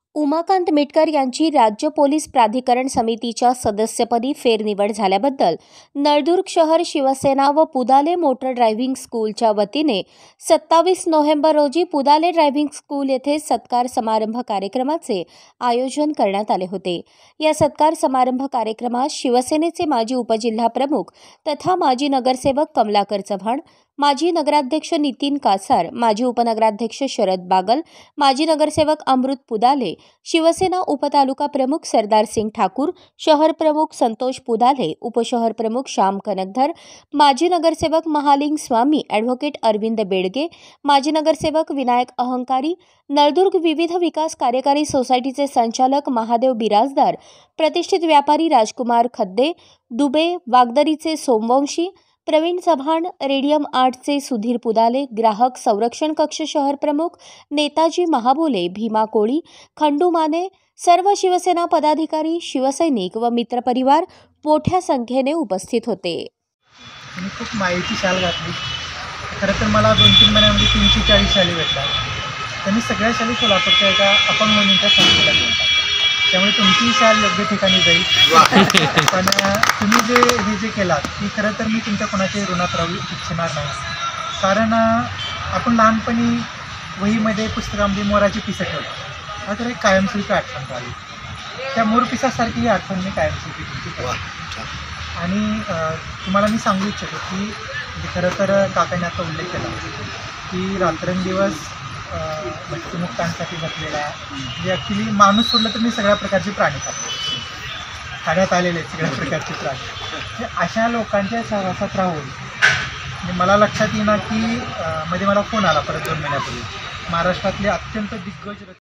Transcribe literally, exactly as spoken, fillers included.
उमाकांत मिटकर यांची राज्य पोलीस प्राधिकरण समितीच्या सदस्यपदी फेरनिवड झाल्याबद्दल नळदुर्ग शहर शिवसेना व पुदाले मोटर ड्रायव्हिंग स्कूलच्या वतीने सत्तावीस नोव्हेंबर रोजी पुदाले ड्रायव्हिंग स्कूल येथे सत्कार समारंभ कार्यक्रमाचे आयोजन करण्यात आले होते। या सत्कार समारंभ कार्यक्रमात शिवसेनेचे माजी उपजिल्हाप्रमुख तथा माजी नगरसेवक कमलाकर चव्हाण, माजी नगराध्यक्ष नितीन कासार, माजी उपनगराध्यक्ष शरद बागल, माजी नगरसेवक अमृत पुदाले, शिवसेना उपतालुका प्रमुख सरदार सिंग ठाकूर, शहर प्रमुख संतोष पुदाले, उपशहर प्रमुख श्याम कनकधर, माजी नगरसेवक महालिंग स्वामी, ॲडव्होकेट अरविंद बेडगे, माजी नगरसेवक विनायक अहंकारी, नळदुर्ग विविध विकास कार्यकारी सोसायटीचे संचालक महादेव बिराजदार, प्रतिष्ठित व्यापारी राजकुमार खद्दे, दुबे, वागदरीचे सोमवंशी, प्रवीण चव्हाण, रेडियम आर्टचे सुधीर पुदाले, ग्राहक संरक्षण कक्ष शहर प्रमुख नेताजी महाबोले, भीमा कोळी, खंडू माने, सर्व शिवसेना पदाधिकारी, शिवसैनिक व मित्रपरिवार मोठ्या संख्येने उपस्थित होते। मी खूप माहिती शाल घातली। खरं तर मला दोन तीन महिन्यामध्ये तीनशे चाळीस शाली भेटतात। त्यांनी सगळ्या शाली सोलापूरच्या एका अपंग मुलींच्या संस्थेला घेतल्या, त्यामुळे तुमची शाल योग्य ठिकाणी जाईल। पण तुम्ही जे हे जे केलात की खरं तर मी तुमच्या कोणाच्याही ऋणात राहू इच्छिणार नाही, कारण आपण लहानपणी वहीमध्ये पुस्तकामध्ये मोराची पिसं ठेवतो, हा तर एक कायमस्वरूपी आठवण राहिली। त्या मोरपिसासारखी ही आठवण मी कायमस्वरूपी तुमची करतो। आणि तुम्हाला मी सांगू इच्छितो की खरं तर काकांनी आता उल्लेख केला की रात्रंदिवस मृत्युमुक्तांसाठी बसलेला, म्हणजे ॲक्च्युली माणूस सोडलं तर मी सगळ्या प्रकारचे प्राणी खातो, खाण्यात आलेले सगळ्या प्रकारचे प्राणी। अशा लोकांच्या सहवासात राहून म्हणजे मला लक्षात येईना की मध्ये मला फोन आला परत दोन महिन्यापूर्वी, महाराष्ट्रातले अत्यंत दिग्गज